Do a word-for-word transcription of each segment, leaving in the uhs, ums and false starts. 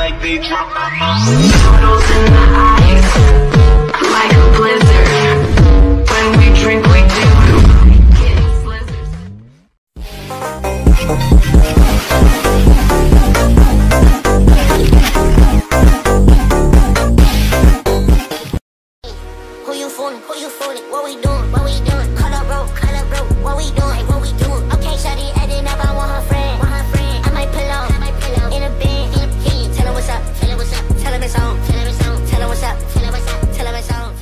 like they drop noodles in the eyes, like a blizzard. When we drink, we do getting slizzards. Who you fooling? Who you fooling? What we doing? What we doing? Cut up, bro. Cut up, bro. What we doing? What we doing? Okay, shawty, adding up. I want her friend. Want her friend. I might pull on. I might pull on. In a bed. In a bed. Tell her what's up. Tell her what's up. Tell her it's on. Tell her it's on. Tell her what's up. Tell her what's up. Tell her it's on.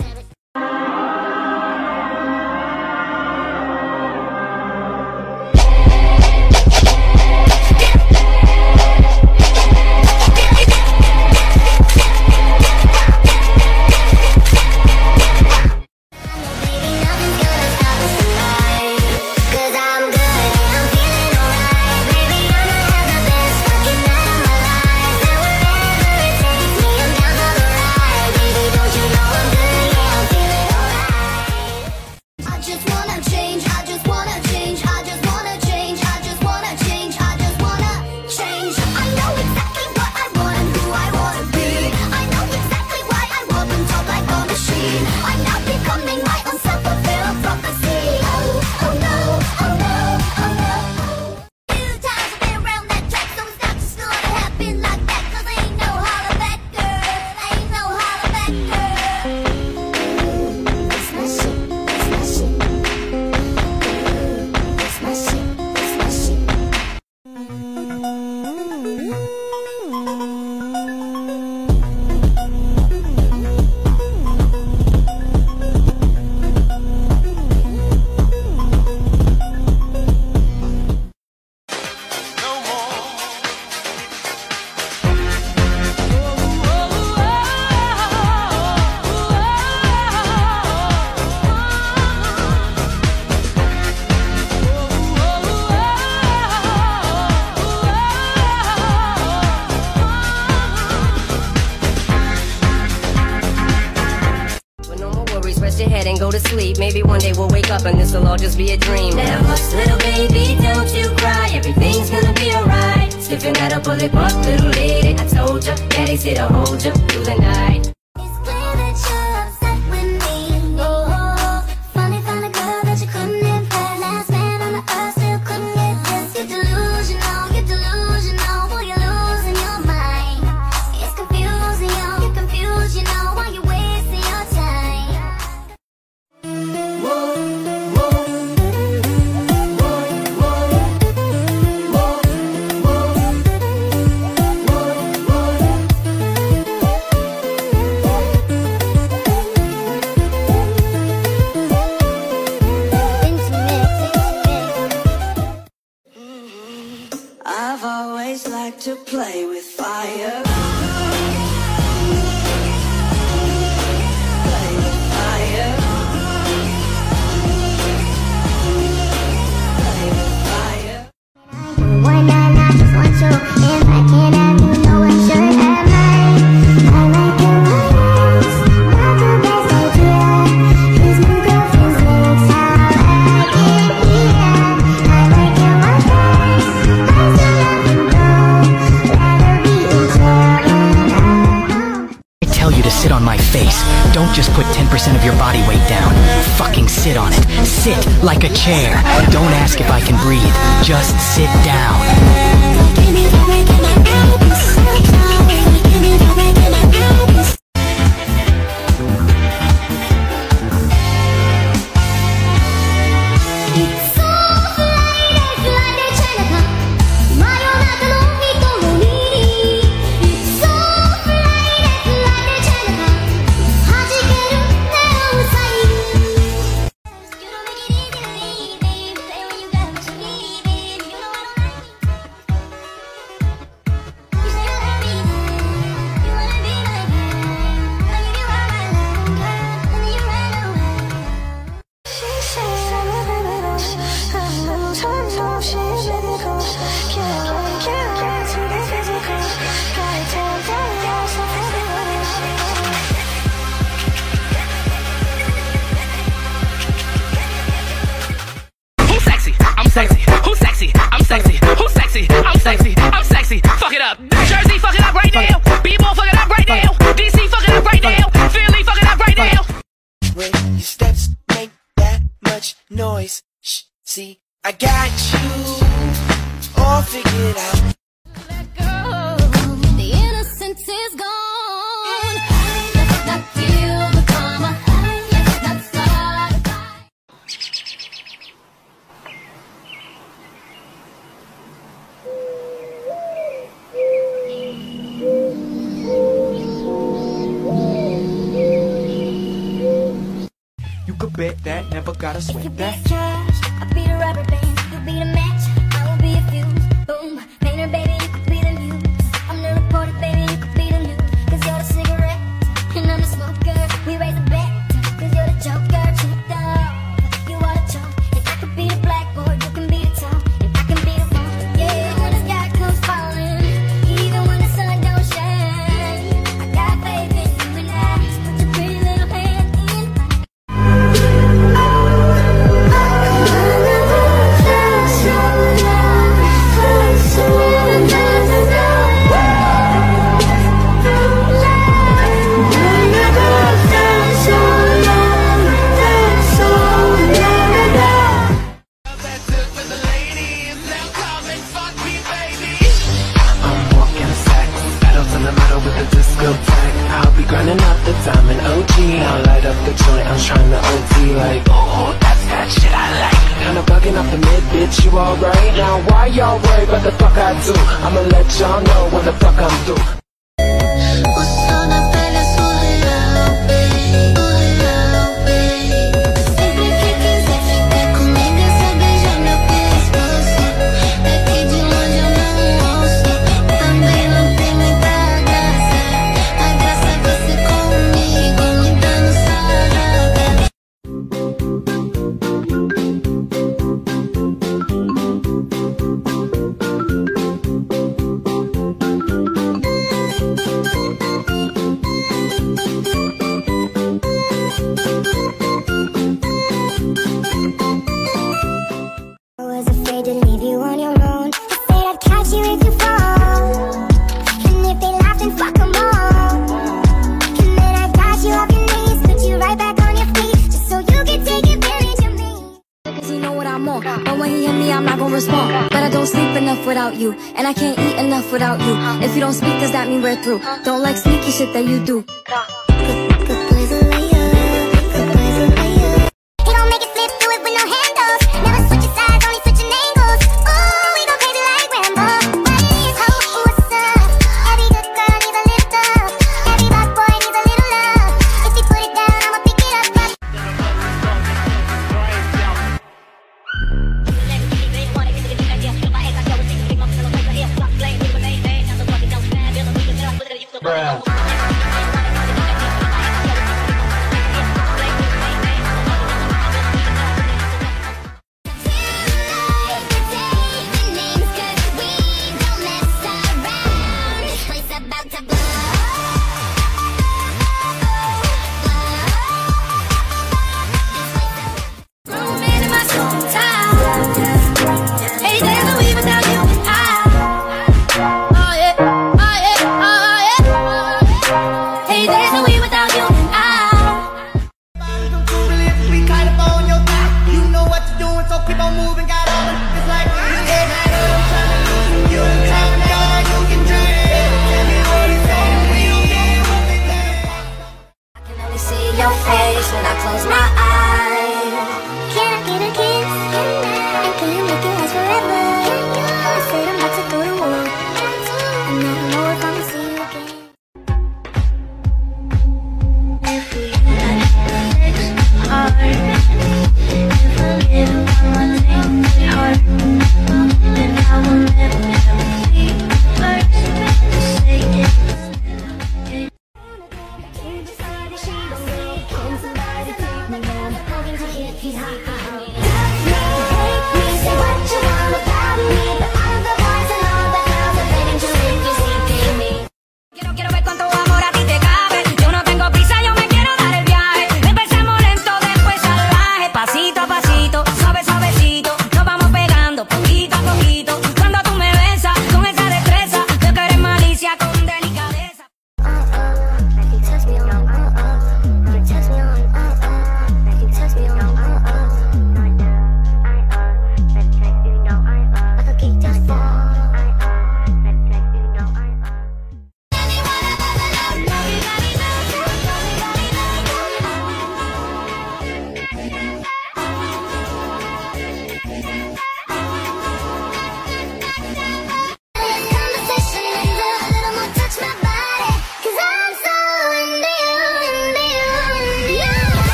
And go to sleep. Maybe one day we'll wake up and this'll all just be a dream. Now hush, little baby, don't you cry. Everything's gonna be alright. Stiffen that up, pull it up, little lady. I told ya, daddy's here to hold ya through the night. It's clear that you're upset with me. Oh, finally found a girl that you couldn't impress. Last man on the earth still couldn't get this. You're delusional, you're delusional. Boy, you're losing your mind. It's confusing, yo. You're confused, you know. Why you wasting your time? I've always liked to play with fire. Play with fire. Play with fire. One night I just want you. If I can't have you, no one should have mine. I like your eyes, not the best idea. These new girlfriends makes how I get here. I like your eyes, I still love you though. Rather be in jail when I know. I tell you to sit on my face. Don't just put ten percent of your body weight down. Fucking sit on it. Sit like a chair. Don't ask if I can breathe. Just sit down. sexy? Who's sexy? I'm sexy. Who's sexy? I'm sexy. I'm sexy. Fuck it up. Jersey, fuck it up right now. B-Ball fucking up right now. D C fucking up right now. Philly fucking up right now. When your steps make that much noise, shh, see, I got you all figured out. Let go. The innocence is gone. Let's not feel the karma. Let's not start a fight. You could bet that, never gotta You sweat be that. a trash, I'll be the rubber band. You be the match, I will be a fuse. Boom, painter, baby, you could be the muse. I'm the reporter, baby, you could be the news. Cause you're the cigarette, and I'm the smoker. We raise a bet, cause you're the joker. Cheap dog, you are the chalk. And I could be the blackboard, you can be the top. And I can be the one, yeah, when the sky comes falling. Even when the sun don't shine. I got faith in you and I. Put your pretty little hand in mine. I'm walking sack, pedals in the metal with the discotheque. I'll be grinding out the diamond O G. I'll light up the joint, I'm trying to O T like, oh, that's that shit I like. Kinda bugging off the mid, bitch, you alright? Now why y'all worry about the fuck I do? I'ma let y'all know when the fuck I'm through. I was afraid to leave you on your own. I said I'd catch you if you fall. And if they laugh, then fuck them all. And then I got you off your knees, put you right back on your feet, just so you can take advantage of me. Cause you know what I'm on. But when he hit me, I'm not gonna respond. But I don't sleep enough without you, and I can't eat enough without you. If you don't speak, does that mean we're through? Don't like sneaky shit that you do. Good boys are layers, good boys are layers. He gon' make it flip, do it with no handles. Never switching sides, only switching angles. Ooh, we go crazy like Rambo. Raise hope, what's up? Every good girl needs a lift up. Every bad boy needs a little love. If he put it down, I'ma pick it up. Bruh.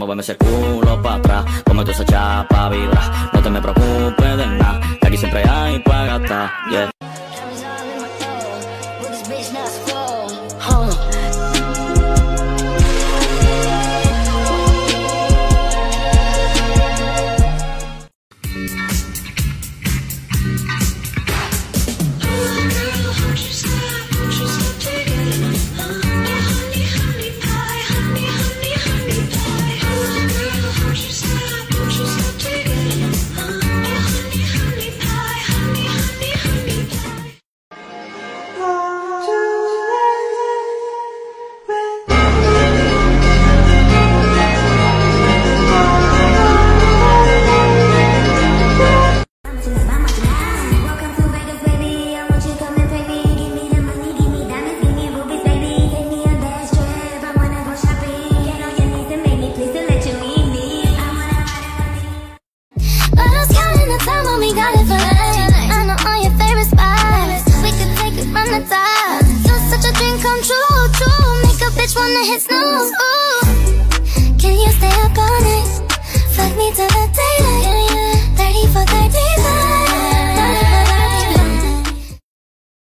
muéveme ese culo pa' atrás. Come toda esa chapa, vibra. No te me preocupes de nada, que aquí siempre hay pa' gastar, yeah. Wanna hit snooze, ooh. Can you stay up all night? Fuck me till the day